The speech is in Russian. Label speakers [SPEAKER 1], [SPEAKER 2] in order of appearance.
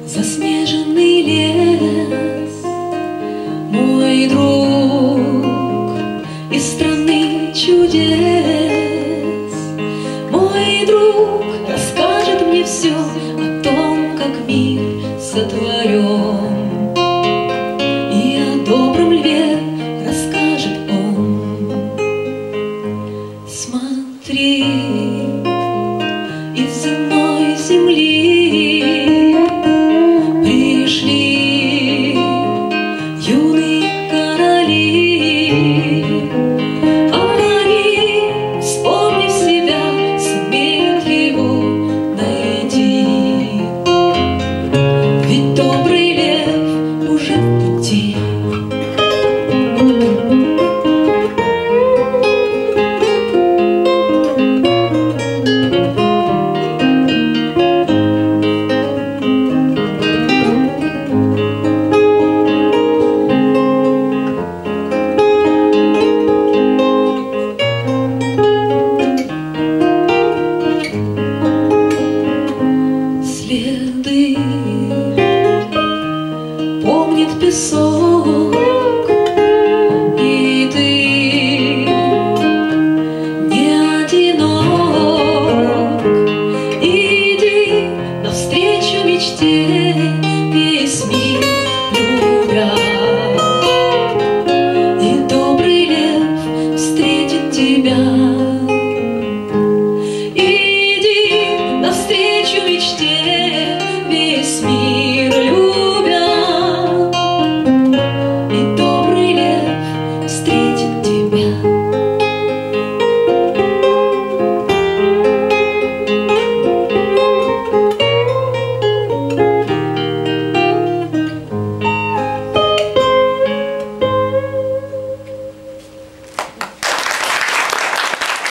[SPEAKER 1] заснеженный лес, мой друг из страны чудес. Мой друг расскажет мне все о том, как мир сотворен, и о добром льве расскажет он. Смотри, из иной земли пришли юные короли. Они, вспомнив себя, сумеют его найти. Ведь добрый лев уже в пути. Следы помнит песок,